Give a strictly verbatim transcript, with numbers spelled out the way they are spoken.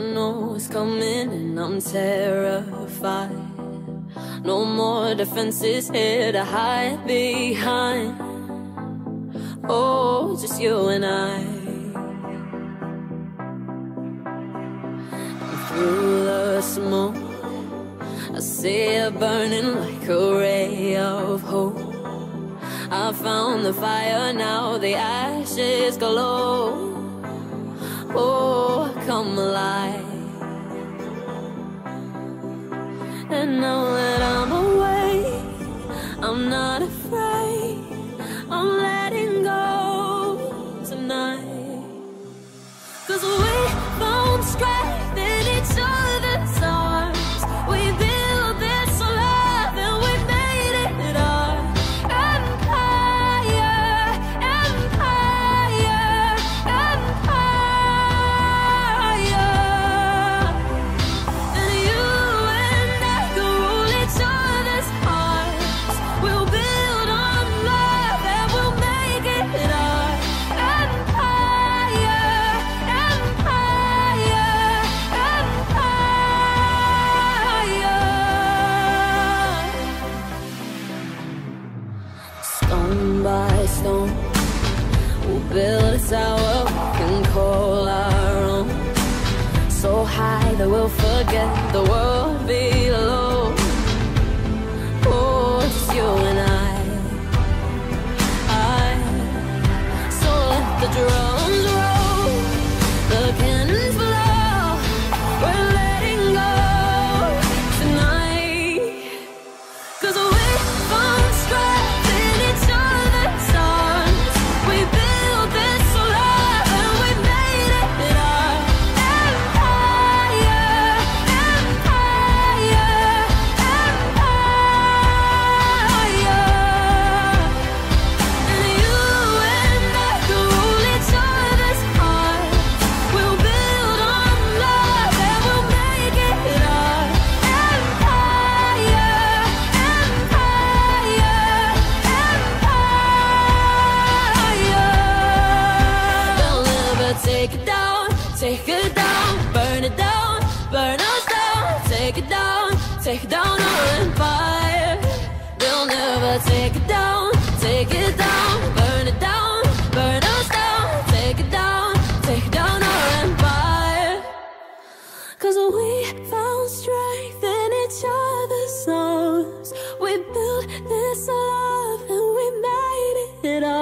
know it's coming and I'm terrified. No more defenses here to hide behind. Oh, just you and I. And through the smoke I see it burning like a ray of hope. I found the fire, now the ashes glow. Oh, come alive. And now that I'm away, I'm not afraid. I'm letting go tonight. 'Cause we found strength in each other's arms. We built this love and we made it our empire, empire, empire. And you and I can rule each other's hearts. We'll build on love and we'll make it our empire, empire, empire. Stone by stone, we'll build a tower we can call our own. So high that we'll forget the world below. Oh, just you and I. I. So let the drums roll, the cannons blow. We're letting go tonight. 'Cause we found strength in each other's arms. We built this love and we made it our empire, empire, empire. And you and I can rule each other's hearts. We'll build on love and we'll make it our empire, empire, empire. They'll never take it down, take it down, burn it down, burn us down, take it down, take down our empire. They'll never take it down, take it down, burn it down, burn us down, take it down, take down our empire. 'Cause we found strength in each other's arms. We built this love and we made it our